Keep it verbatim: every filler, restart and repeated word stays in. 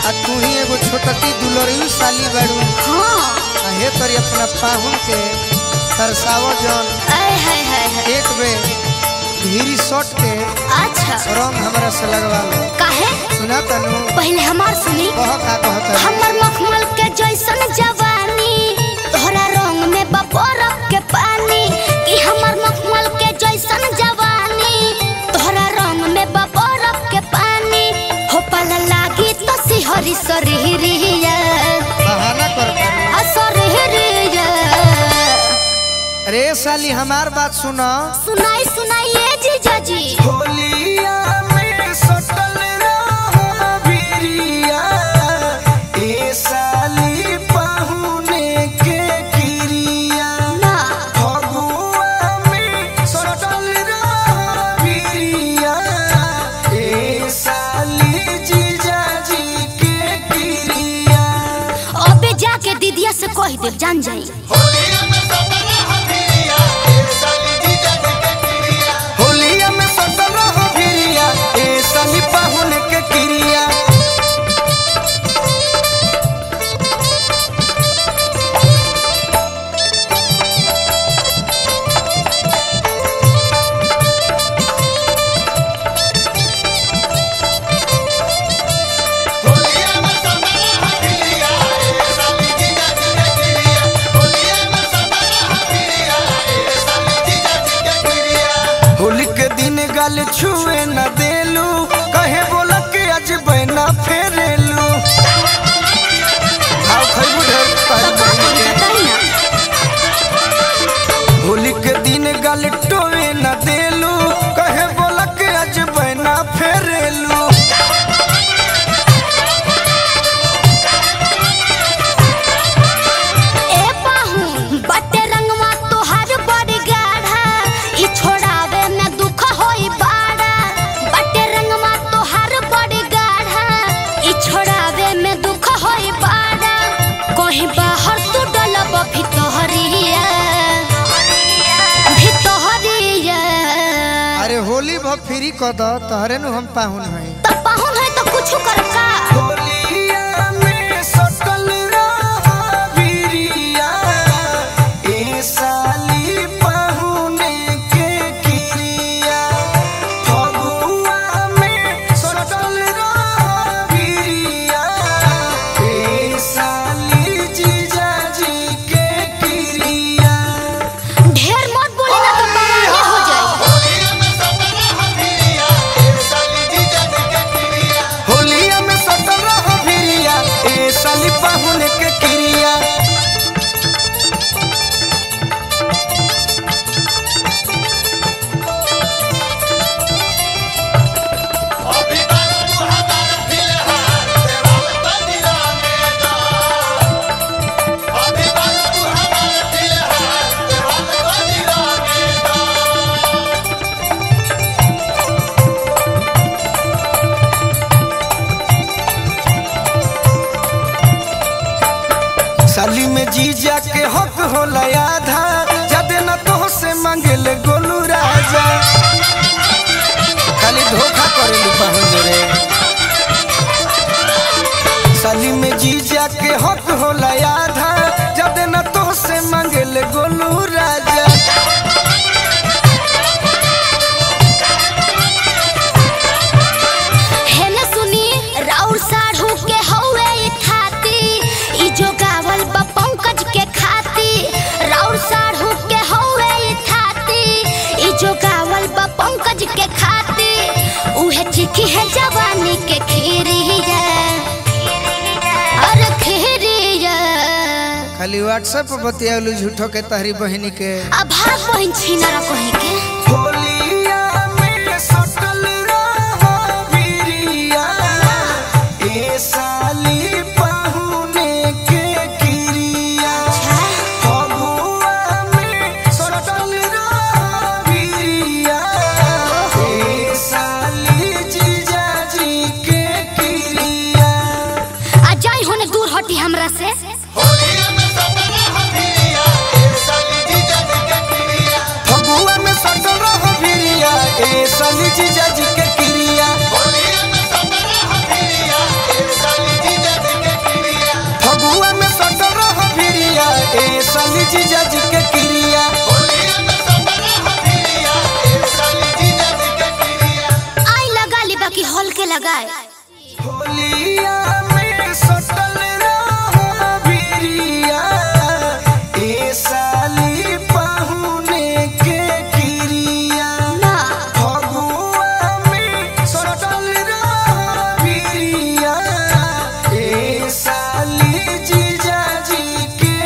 आ तू ही एगो छोटकी दुलरियू साली बाड़ू। हां हे तोरी अपना पाहुन के तरसावो जन आय हाय हाय एक बे धीरी शॉट के अच्छा रंग हमरा से लगवा लो। काहे सुना तनु पहले हमार सुनी कह का कहत हमर मखमल के जैसन जवानी तोहरा रंग में बबरफ के पानी कि हमर मखमल के जैसन जवानी तोहरा रंग में बबरफ के पानी हो पल लागी तो सिहरी सरिहरिया बहाना कर असरिहरिया। अरे साली हमार बात सुना सुनाई सुनाइए जीजा जी होलिया में सटल रहो भिरिया ए साली पाहुने के किरिया ना फगुआ में सटल रहो भिरिया ए साली जीजा जी के किरिया अबे जाके दीदिया से कह दे जान जाई होलिया में सटल रहो भिरिया ए साली जीजा जी के किरिया होलिया में सटल रहो भिरिया ए साली पाहुने के किरिया होलिया में सटल रहो भिरिया ए साली जीजा जी के किरिया होलिया में सटल रहो भिरिया ए साली जीजा जी के किरिया होली के दिन गाल छुए न देलू कहे बोला के आज बहना फेरेलू हाउ खइबू ढेर तो का करी बताई ना होली के दिन गाल टोए न देलू कहे बोला के आज बहना फेरेलू ए पाहू बटे रंगवा तोहार बड़ी गाढ़ा ई छोड़ावे में दुख होई बाड़ा बटे रंगवा तोहार बड़ी गाढ़ा ई छोड़ावे में दुख होई बाड़ा कहीं बाहर तू डलब भितहरिया भितहरिया अरे होली भ फ्री क द तहरे नु हम पाहुन हई। तो पाहुन है तो कुछ कर का होलिया में सटल रहो भिरिया ए साली पाहुने के किरिया फगुआ में सटल रहो भिरिया ए साली जीजा जी के किरिया ढेर मत बोली ना तो बवाले हो जाए होलिया में सटल रहो भिरिया ए साली जीजा जी के किरिया होलिया में सटल रहो भिरिया ए साली पाहुने के किरिया अभी बात तू हमार फिलहाल देवाल बदिरा में दा अभी बात तू हमार फिलहाल देवाल बदिरा में दा साली में जीजा के हक होला आधा जद न तो से मांगेले गोलू राजा खाली धोखा करेलू पाहुन रे साली में जीजा के हक होला आधा जद न तो से मांगेले गोलू राजा हेने सुनी राउर साढ़ू के हौवे ई थाती ई जो गावल बा पंकज के खाती राउर साढ़ू के हौवे ई थाती ई जो गावल बा पंकज के खाती उहे चिकी है जवानी के खीरिया अरे खीरिया खाली व्हाट्सएप पर बतियालू झूठो के तहरी बहनी के अब भाग बहिन छीना कहीं के होलिया में सटल रहो भिरिया ए साली पाहुने के किरिया फगुआ में सटल रहो भिरिया ए साली जीजा जी के किरिया आ जाई होने दूर हटी हमरा से होलिया